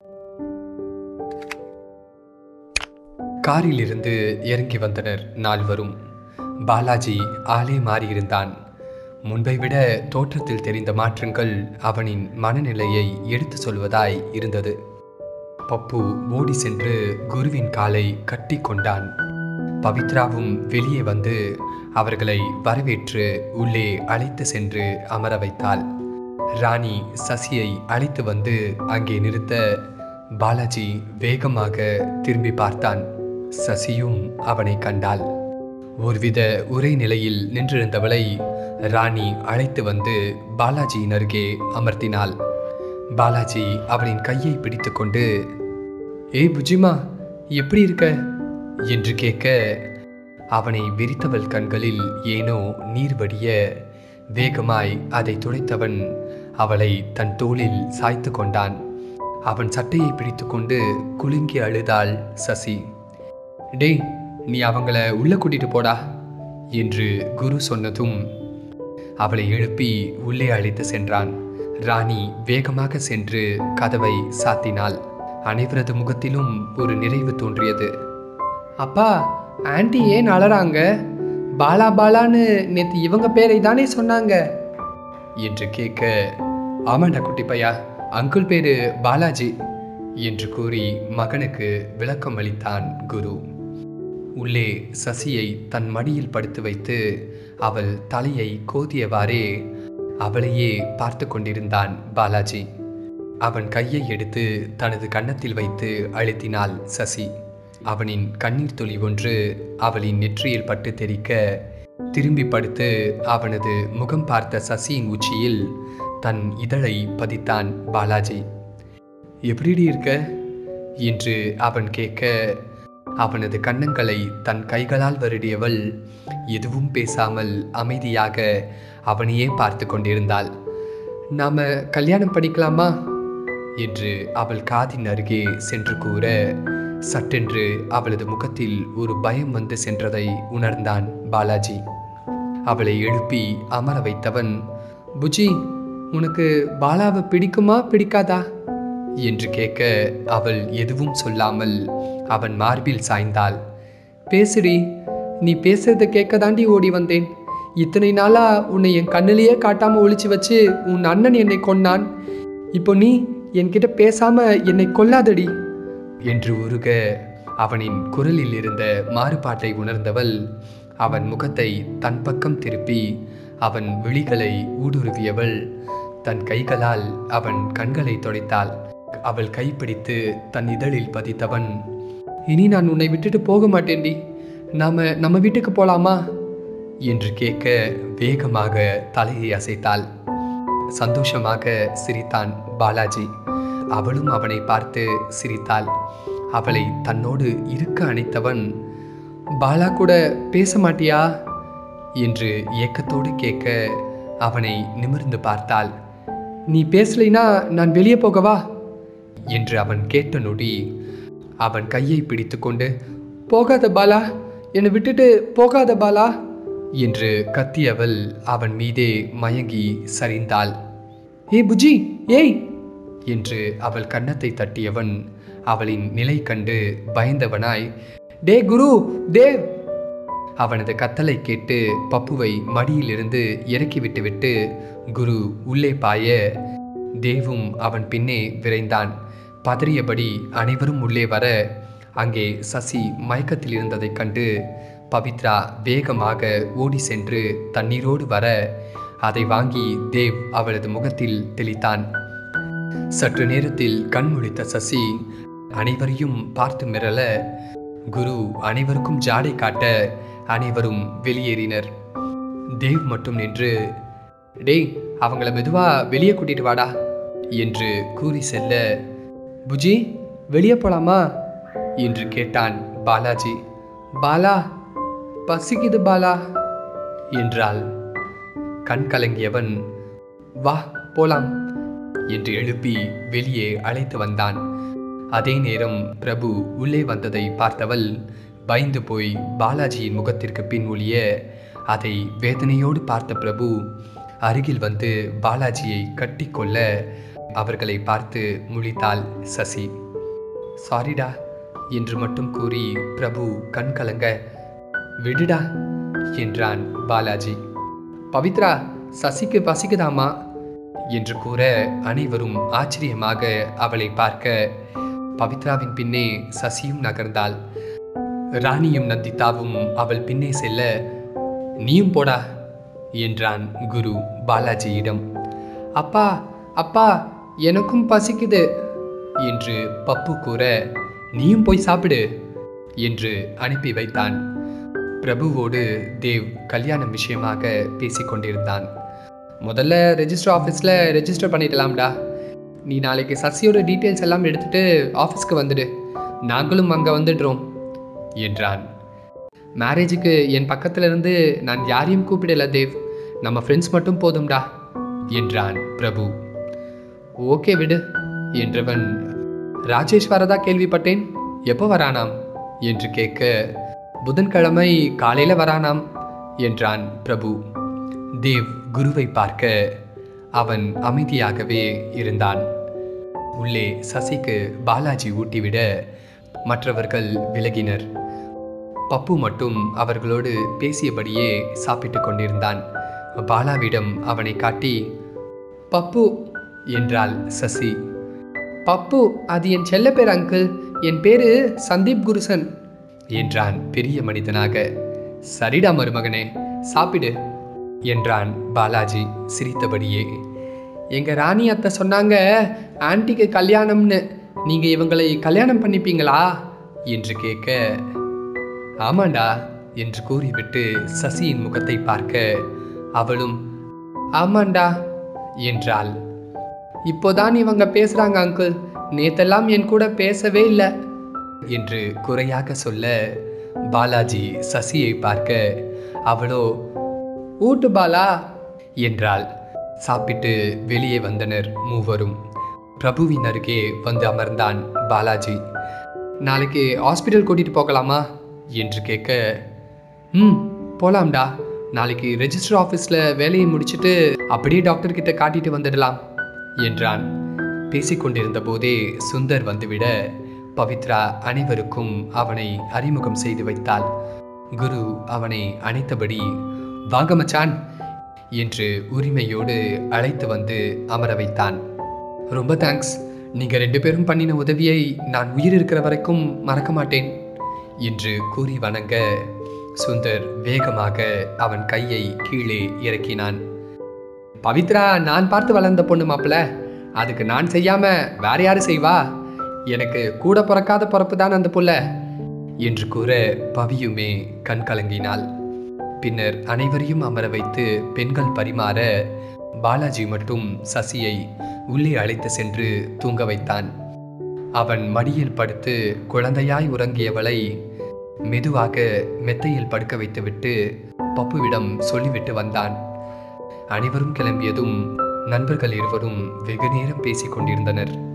காரிலிருந்து இறங்கி வந்தனர் நால்வரும். பாலாஜி ஆளே மாறியிருந்தான். முன்பை விட தோற்றத்தில் தெரிந்த மாற்றங்கள் அவனின் மனநிலையை எடுத்து சொல்வதாய் இருந்தது. பப்பு ஓடி சென்று குருவின் காலை கட்டி கொண்டான். பவித்ராவும் வெளியே வந்து அவர்களை வரவேற்று உள்ளே அழைத்து சென்று அமர வைத்தாள். ராணி சசியை அழைத்து வந்து அங்கே நிறுத்த பாலாஜி வேகமாக திரும்பி பார்த்தான். சசியும் அவனை கண்டாள். ஒருவித உரை நிலையில் நின்றிருந்தவளை ராணி அழைத்து வந்து பாலாஜியின் அருகே அமர்த்தினாள். பாலாஜி அவளின் கையை பிடித்து கொண்டு, ஏய் புஜிமா, எப்படி இருக்க என்று கேட்க, அவனை விரித்தவள் கண்களில் ஏனோ நீர் வடிய வேகமாய் அதை துடைத்தவன் அவளை தன் தோளில் சாய்த்து கொண்டான். அவன் சட்டையை பிடித்து கொண்டு குலுங்கி அழுதாள் சசி. டேய், நீ அவங்கள உள்ள கூட்டிட்டு போடா என்று குரு சொன்னதும் அவளை எழுப்பி உள்ளே அழைத்து சென்றான். ராணி வேகமாக சென்று கதவை சாத்தினாள். அனைவரது முகத்திலும் ஒரு நிறைவு தோன்றியது. அப்பா, ஆன்ட்டி ஏன் அழறாங்க? பாலா பாலான்னு நேற்று இவங்க பேரை தானே சொன்னாங்க என்று கேட்க, ஆமாண்டா குட்டி பையா, அங்குள் பேரு பாலாஜி என்று கூறி மகனுக்கு விளக்கம் அளித்தான் குரு. உள்ளே சசியை தன் மடியில் படுத்து வைத்து அவள் தலையை கோதியவாறே அவளையே பார்த்து கொண்டிருந்தான் பாலாஜி. அவன் கையை எடுத்து தனது கன்னத்தில் வைத்து அழுத்தினாள் சசி. அவனின் கண்ணீர் துளி ஒன்று அவளின் நெற்றியில் பட்டு தெறிக்க திரும்பி படுத்து அவனது முகம் பார்த்த சசியின் உச்சியில் தன் இதழை பதித்தான் பாலாஜி. எப்படிடி இருக்க என்று அவன் கேட்க, அவனது கன்னங்களை தன் கைகளால் வருடியவள் எதுவும் பேசாமல் அமைதியாக அவனையே பார்த்து கொண்டிருந்தாள். நாம கல்யாணம் பண்ணிக்கலாமா என்று அவள் காதின் அருகே சென்று கூற, சட்டென்று அவளது முகத்தில் ஒரு பயம் வந்து சென்றதை உணர்ந்தான் பாலாஜி. அவளை எழுப்பி அமர வைத்தவன், புஜி, உனக்கு பாலாவை பிடிக்குமா பிடிக்காதா என்று கேட்க, அவள் எதுவும் சொல்லாமல் அவன் மார்பில் சாய்ந்தாள். பேசுடி, நீ பேசுறத கேட்க தாண்டி ஓடி வந்தேன். இத்தனை நாளா உன்னை என் கண்ணிலேயே காட்டாம ஒளிச்சு வச்சு உன் அண்ணன் என்னை கொன்னான். இப்போ நீ என்கிட்ட பேசாம என்னை கொல்லாதடி என்று உருக, அவனின் குரலில் இருந்த மாறுபாட்டை உணர்ந்தவள் அவன் முகத்தை தன் பக்கம் திருப்பி அவன் விழிகளை ஊடுருவியவள் தன் கைகளால் அவன் கண்களை துடைத்தாள். அவள் கைப்பிடித்து தன் இதழில் பதித்தவன், இனி நான் உன்னை விட்டுட்டு போக மாட்டேன்டி, நம்ம வீட்டுக்கு போலாமா என்று கேட்க வேகமாக தலையை அசைத்தாள். சந்தோஷமாக சிரித்தான் பாலாஜி. அவளும் அவனை பார்த்து சிரித்தாள். அவளை தன்னோடு இருக்க அணைத்தவன், பாலா கூட பேச மாட்டியா என்று ஏக்கத்தோடு கேட்க அவனை நிமிர்ந்து பார்த்தாள். நீ பேசலைனா நான் வெளியே போகவா என்று அவன் கேட்ட நொடி அவன் கையை பிடித்து கொண்டு, போகாத பாலா, என்னை விட்டுட்டு போகாத பாலா என்று கத்தியவள் அவன் மீதே மயங்கி சரிந்தாள். ஏய் புஜி, ஏய் என்று அவள் கன்னத்தை தட்டியவன் அவளின் நிலை கண்டு பயந்தவனாய், டே குரு, தேவ். அவனது கத்தலை கேட்டு பப்புவை மடியிலிருந்து இறக்கி விட்டுவிட்டு குரு உள்ளே பாய தேவும் அவன் பின்னே விரைந்தான். பதறியபடி அனைவரும் உள்ளே வர அங்கே சசி மயக்கத்தில் இருந்ததைக் கண்டு பவித்ரா வேகமாக ஓடி சென்று தண்ணீரோடு வர அதை வாங்கி தேவ் அவளது முகத்தில் தெளித்தான். சற்று நேரத்தில் கண் முழித்த சசி அனைவரையும் பார்த்து மிரள, குரு அனைவருக்கும் ஜாடை காட்ட அனைவரும் வெளியேறினர். தேவ் மட்டும் நின்று, டேய், அவங்கள மெதுவா வெளியே கூட்டிட்டு வாடா என்று கூறி செல்ல, புஜி, வெளியே போலாமா என்று கேட்டான் பாலாஜி. பாலா, பசிக்குது பாலா என்றாள். கண் கலங்கியவன், வா போலாம் என்று எழுப்பி வெளியே அழைத்து வந்தான். அதே நேரம் பிரபு உள்ளே வந்ததை பார்த்தவள் பயந்து போய் பாலாஜியின் முகத்திற்கு பின் ஒளிய, அதை வேதனையோடு பார்த்த பிரபு அருகில் வந்து பாலாஜியை கட்டி கொள்ள அவர்களை பார்த்து முழித்தாள் சசி. சாரிடா என்று மட்டும் கூறி பிரபு கண் கலங்க, விடுடா என்றான் பாலாஜி. பவித்ரா, சசிக்கு பசிக்குதாமா என்று கூற அனைவரும் ஆச்சரியமாக அவளை பார்க்க பவித்ராவின் பின்னே சசியும் நகர்ந்தாள். ராணியும் நந்திதாவும் அவள் பின்னே செல்ல, நீயும் போடா என்றான் குரு பாலாஜியிடம். அப்பா அப்பா, எனக்கும் பசிக்குது என்று பப்பு கூற, நீயும் போய் சாப்பிடு என்று அனுப்பி வைத்தான். பிரபுவோடு தேவ் கல்யாணம் விஷயமாக பேசிக்கொண்டிருந்தான். முதல்ல ரெஜிஸ்டர் ஆஃபீஸில் ரெஜிஸ்டர் பண்ணிடலாம்டா. நீ நாளைக்கு சசியோட டீட்டெயில்ஸ் எல்லாம் எடுத்துகிட்டு ஆஃபீஸ்க்கு வந்துடு, நாங்களும் அங்கே வந்துடுறோம் என்றான். மேரேஜுக்கு என் பக்கத்தில் இருந்து நான் யாரையும் கூப்பிடல தேவ், நம்ம ஃப்ரெண்ட்ஸ் மட்டும் போதும்டா என்றான் பிரபு. ஓகே விடு என்றவன், ராஜேஷ் வரதா கேள்விப்பட்டேன், எப்போ வரானாம் என்று கேட்க, புதன்கிழமை காலையில் வரானாம் என்றான் பிரபு. தேவ் குருவை பார்க்க அவன் அமைதியாகவே இருந்தான். உள்ளே சசிக்கு பாலாஜி ஊட்டிவிட மற்றவர்கள் விலகினர். பப்பு மட்டும் அவர்களோடு பேசியபடியே சாப்பிட்டு கொண்டிருந்தான். பாலாவிடம் அவனை காட்டி, பப்பு என்றாள் சசி. பப்பு, அது என் செல்ல பேர் அங்கிள், என் பேரு சந்தீப் குருசன் என்றான் பெரிய மனிதனாக. சரிடா மருமகனே, சாப்பிடு என்றான் பாலாஜி சிரித்தபடியே. எங்க ராணி அத்தை சொன்னாங்க ஆன்ட்டிக்கு கல்யாணம்னு, நீங்க இவங்களை கல்யாணம் பண்ணிப்பீங்களா என்று கேட்க, ஆமாண்டா என்று கூறிவிட்டு சசியின் முகத்தை பார்க்க அவளும் ஆமாண்டா என்றாள். இப்போதான் இவங்க பேசுறாங்க அங்கிள், நேத்தெல்லாம் என் கூட பேசவே இல்லை என்று குறையாக சொல்ல பாலாஜி சசியை பார்க்க அவளோ ஊட்டு பாலா என்றாள். சாப்பிட்டு வெளியே வந்தனர் மூவரும். பிரபுவின் அருகே வந்து அமர்ந்தான் பாலாஜி. நாளைக்கு ஹாஸ்பிட்டல் கூட்டிட்டு போகலாமா என்று கேட்க, போலாம்டா, நாளைக்கு ரெஜிஸ்டர் ஆஃபீஸில் வேலையை முடிச்சுட்டு அப்படியே டாக்டர்கிட்ட காட்டிட்டு வந்துடலாம் என்றான். பேசிக்கொண்டிருந்த போதே சுந்தர் வந்துவிட பவித்ரா அனைவருக்கும் அவனை அறிமுகம் செய்து வைத்தாள். குரு அவனை அணைத்தபடி, வாங்க மச்சான் என்று உரிமையோடு அழைத்து வந்து அமர வைத்தான். ரொம்ப தேங்க்ஸ், நீங்கள் 2 பேரும் பண்ணின உதவியை நான் உயிர் இருக்கிற வரைக்கும் மறக்க மாட்டேன் என்று கூறி வணங்க சுந்தர் வேகமாக அவன் கையை கீழே இறக்கினான். பவித்ரா நான் பார்த்து வளர்ந்த பொண்ணு மாப்பிள்ள, அதுக்கு நான் செய்யாம வேற யாரு செய்வா, எனக்கு கூட பிறக்காத பிறப்பு தான் அந்த புள்ள என்று கூற பவியுமே கண் கலங்கினாள். பின்னர் அனைவரையும் அமர வைத்து பெண்கள் பரிமாற பாலாஜி மட்டும் சசியை உள்ளே அழைத்து சென்று தூங்க வைத்தான். அவன் மடியில் படுத்து குழந்தையாய் உறங்கியவளை மெதுவாக மெத்தையில் படுக்க வைத்துவிட்டு பப்புவிடம் சொல்லிவிட்டு வந்தான். அனைவரும் கிளம்பியதும் நண்பர்கள் இருவரும் வெகு நேரம் பேசிக் கொண்டிருந்தனர்.